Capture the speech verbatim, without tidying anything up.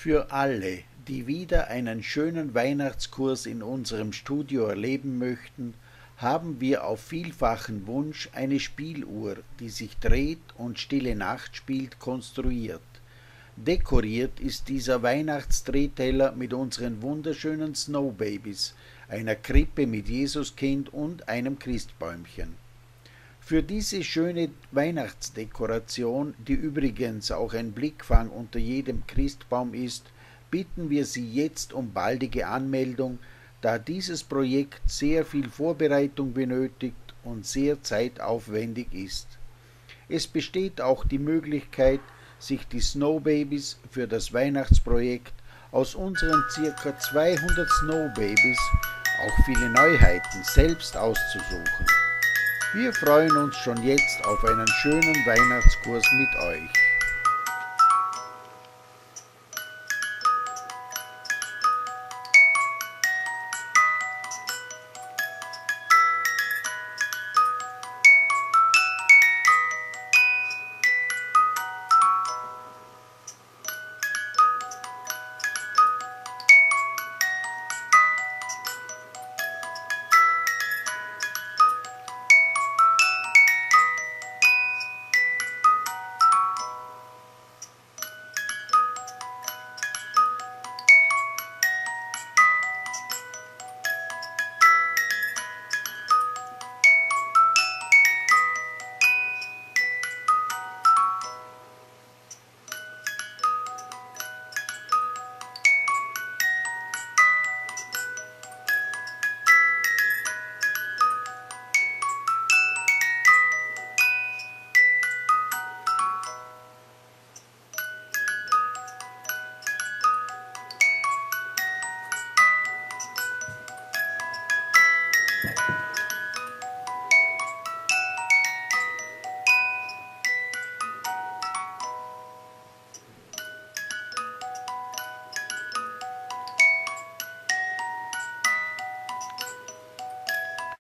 Für alle, die wieder einen schönen Weihnachtskurs in unserem Studio erleben möchten, haben wir auf vielfachen Wunsch eine Spieluhr, die sich dreht und Stille Nacht spielt, konstruiert. Dekoriert ist dieser Weihnachtsdrehteller mit unseren wunderschönen Snowbabys, einer Krippe mit Jesuskind und einem Christbäumchen. Für diese schöne Weihnachtsdekoration, die übrigens auch ein Blickfang unter jedem Christbaum ist, bitten wir Sie jetzt um baldige Anmeldung, da dieses Projekt sehr viel Vorbereitung benötigt und sehr zeitaufwendig ist. Es besteht auch die Möglichkeit, sich die Snowbabys für das Weihnachtsprojekt aus unseren ca. zweihundert Snowbabys, auch viele Neuheiten, selbst auszusuchen. Wir freuen uns schon jetzt auf einen schönen Weihnachtskurs mit euch.